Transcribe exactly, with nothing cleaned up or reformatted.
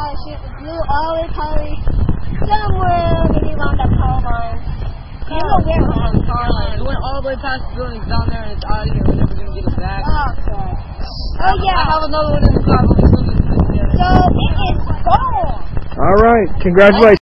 power chute. It blew all the calories somewhere maybe around that power line. You know where it was. Power line. It went all the way past the building, down there, and it's out of here. We're never gonna get it back. Oh, okay. Oh yeah. I have another one in the car, but we still need to put it together. So it is gone. All right. Congratulations.